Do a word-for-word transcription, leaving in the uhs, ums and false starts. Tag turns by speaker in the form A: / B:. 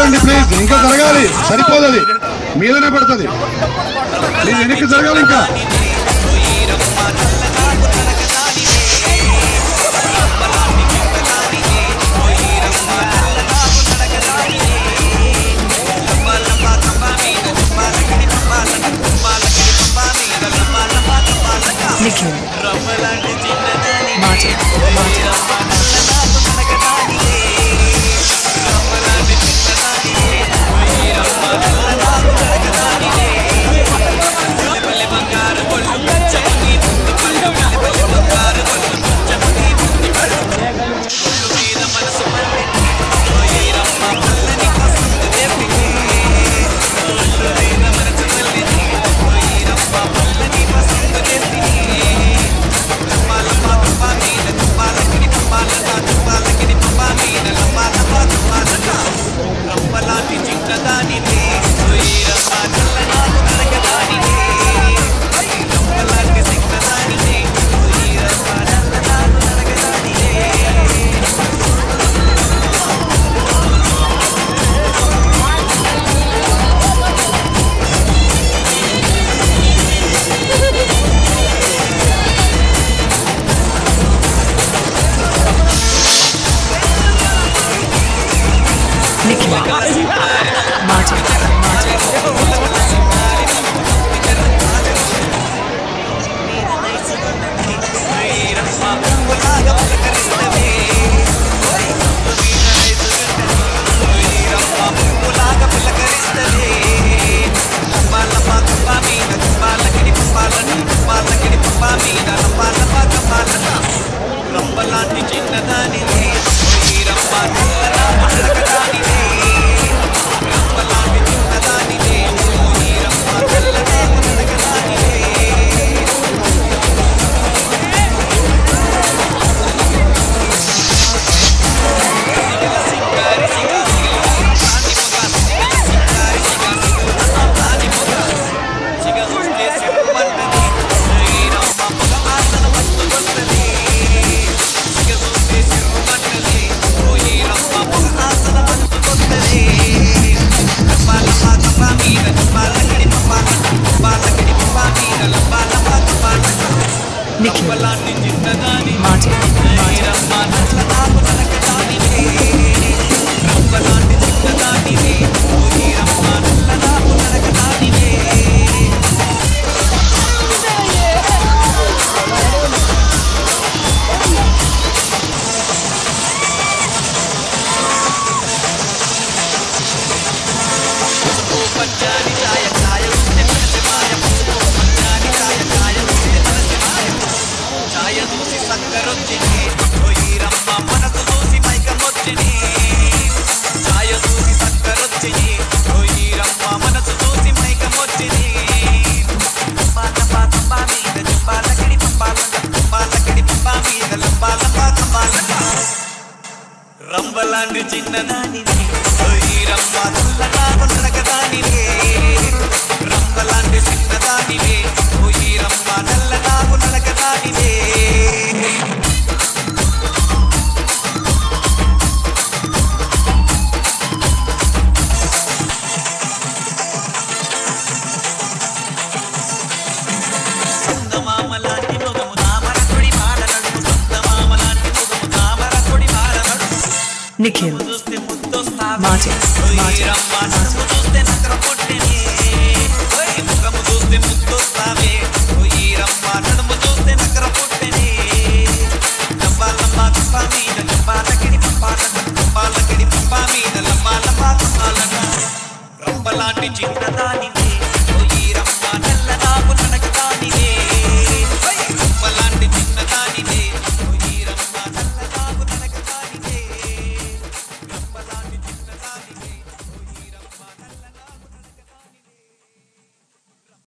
A: జరగండి ప్లీజ్, ఇంకా జరగాలి, సరిపోదు, అది మీదనే పడుతుంది. ప్లీజ్ వెనక్కి జరగాలి ఇంకా.
B: Nikhil Martin Martin Nikhil Martin Nikhil Martin
C: రంబలాంటి చిన్నదానినే ఓయి రమ్మ నల్లనాగు నడకదానినే రంబలాంటి చిన్నదానినే ఓయి రమ్మ నల్లనాగు నడకదానినే సందమామలాంటి మొగము తామరకొడి మాల నడుము సందమామలాంటి మొగము తామరకొడి మాల నడుము
B: Nikhil Martin
C: ఓయి రమ్మ నడుము చూస్తే నకర పొట్టెని